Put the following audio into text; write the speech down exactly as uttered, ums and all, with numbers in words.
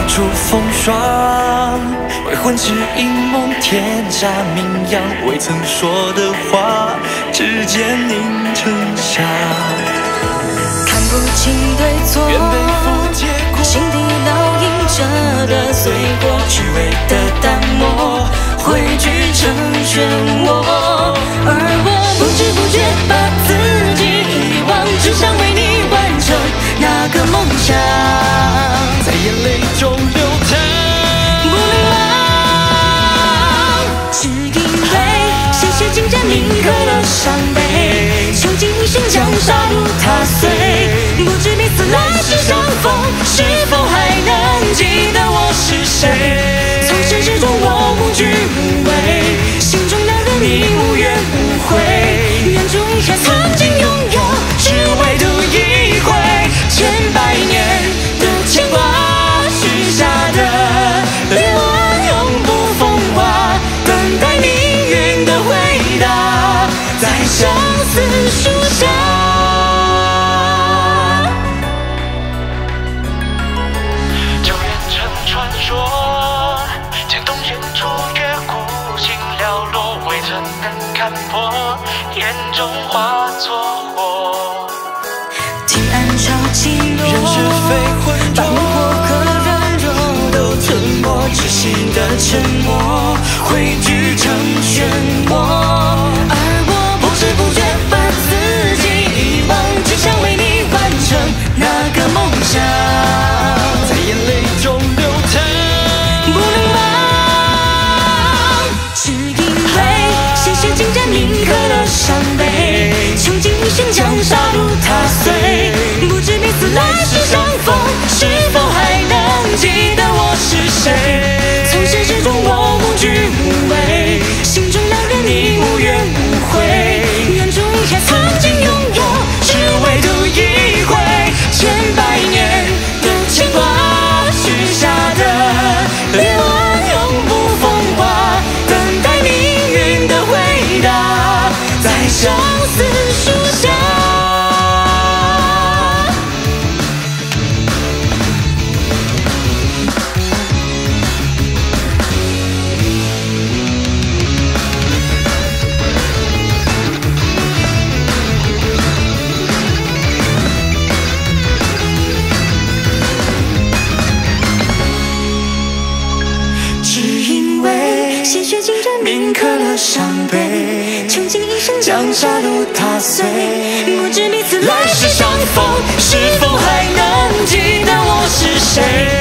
处风霜，未婚只因梦天下名扬，未曾说的话，指尖凝成沙。 看不清对错， 愿背负结果， 心底烙印着的罪过，虚伪的淡漠，汇聚成漩涡。而我不知不觉把自己遗忘，只想为你完成那个梦想， 在眼泪中流淌。 不能忘，只因为鲜血浸染铭刻了伤悲，穷尽一生将杀戮踏碎，不知彼此来世相逢，是否还能记得我是谁？从始至终我无惧无畏，心中那个你无怨无悔，愿终一下曾经拥有，只唯独一回，千百年的牵挂，许下的愿望永不风化，等待命运的回答，在相思树下。 就变成传说，渐冻现出月孤星寥落，未曾能看破，眼中化作火。 听暗潮起落， 人是非浑浊， 把火和软弱都吞没，窒息的沉默汇聚成漩涡。而我不知不觉把自己遗忘，只想为你完成那个梦想， 在眼泪中流淌。 不能忘，只因为鲜血浸染铭刻了伤悲，穷尽一生将杀戮踏碎，不知彼此来世相逢，是否还能记得我是谁？从始至终我无惧无畏，心中那个你无怨无悔，愿终一下曾经拥有，只唯独一回，千百年的牵挂，许下的愿望永不风化，等待命运的回答，在相思树下。只因为鲜血浸染铭刻了伤悲，穷尽一生将杀戮踏碎，不知彼此来世相逢，是否还能记得我是谁？